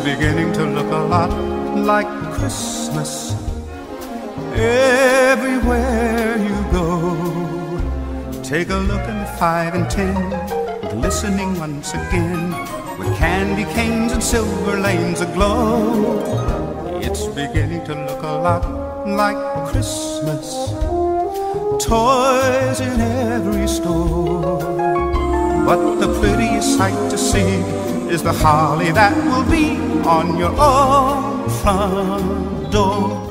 beginning to look a lot like Christmas everywhere you go. Take a look at the 5 and 10, glistening once again, with candy canes and silver lanes aglow. It's beginning to look a lot like Christmas, toys in every store. But the prettiest sight to see is the holly that will be on your own front door.